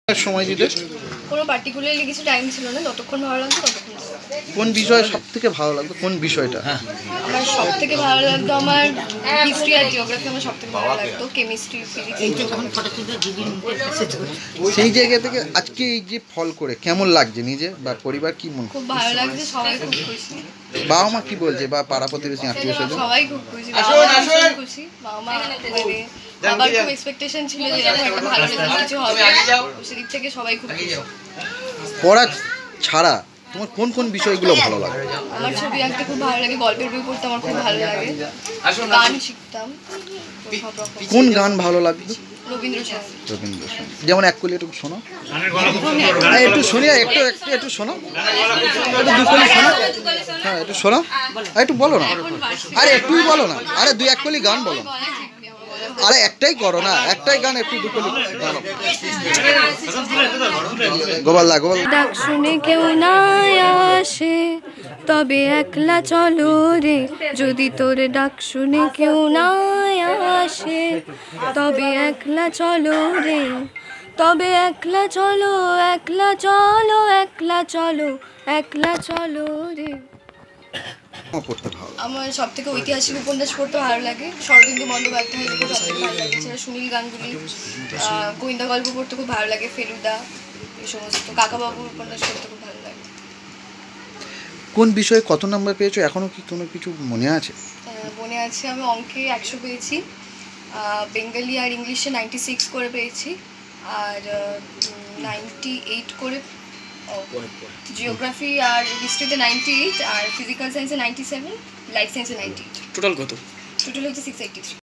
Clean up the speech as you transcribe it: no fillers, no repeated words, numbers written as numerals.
সময় দিতে কোনো পার্টিকুলারলি কিছু টাইম ছিল না, যতক্ষণ ভালো লাগতো ততক্ষণ। কোন বিষয় সবথেকে ভালো লাগতো? কোন বিষয়টা? আমার সবথেকে ভালো লাগতো আমার হিস্ট্রি আর জিওগ্রাফি। আমার সবথেকে ভালো লাগতো কেমিস্ট্রি, ফিজিক্স। সেই জায়গা থেকে আজকে এই যে ফল করে কেমন লাগছে নিজে বা পরিবার কি মনে? খুব ভালো লাগছে, সবাই খুব খুশি। বাবা মা কি বলছে বা পাড়া প্রতিবেশী আত্মীয় স্বজন? সবাই খুব খুশি, বাবা মা ভীষণ খুশি। বাবা মা মানে বাবার খুব এক্সপেকটেশন ছিল যে এরকম একটা ভালো রেজাল্ট কিছু হবে, সেদিক থেকে সবাই খুব খুশি। পড়া ছাড়া তোমার কোন কোন বিষয়গুলো ভালো লাগে? আমার ছবি আঁকতে খুব ভালো লাগে, গল্পের বই পড়তে আমার খুব ভালো লাগে, গান শিখতাম। কোন গান ভালো লাগতো? রবীন্দ্রসঙ্গীত। রবীন্দ্রসঙ্গীত যেমন এক কলি একটু শোনো, একটু শুনি, একটু একটু একটু শোনো, একটু দু কলি শোনো। হ্যাঁ একটু শোনো, একটু বলো না, আরে একটুই বলো না, আরে দুই এক কলি গান বলো, আরে একটাই করো না, একটাই গান একটু দু কলি গানো। গোপাল গোপাল। ডাক শুনে কেউ না আসে তবে একলা চলো রে, যদি তোর ডাক শুনে কেউ না আসে তবে একলা চলো রে, তবে একলা চলো, একলা চলো, একলা চলো, একলা চলো রে। পড়তে ভালো আমার সব থেকে ঐতিহাসিক উপন্যাস পড়তে ভালো লাগে, শরদিন্দু বন্দ্যোপাধ্যায় সব থেকে ভালো লাগে, এছাড়া সুনীল গাঙ্গুলি, গোয়েন্দা গল্প পড়তে খুব ভালো লাগে, ফেলুদা, এই সমস্ত কাকাবাবুর উপন্যাস পড়তে খুব ভালো লাগে। কোন বিষয়ে কত নাম্বার পেয়েছো এখনো কি কোনো কিছু মনে আছে? মনে আছে, আমি অঙ্কে 100 পেয়েছি, বেঙ্গলি আর ইংলিশে 96 করে পেয়েছি, আর 98 করে, জিওগ্রাফি আর হিস্ট্রিতে 98, আর ফিজিক্যাল সায়েন্সে 97, লাইফ সায়েন্সে 98। টোটাল কত? টোটাল হচ্ছে 683।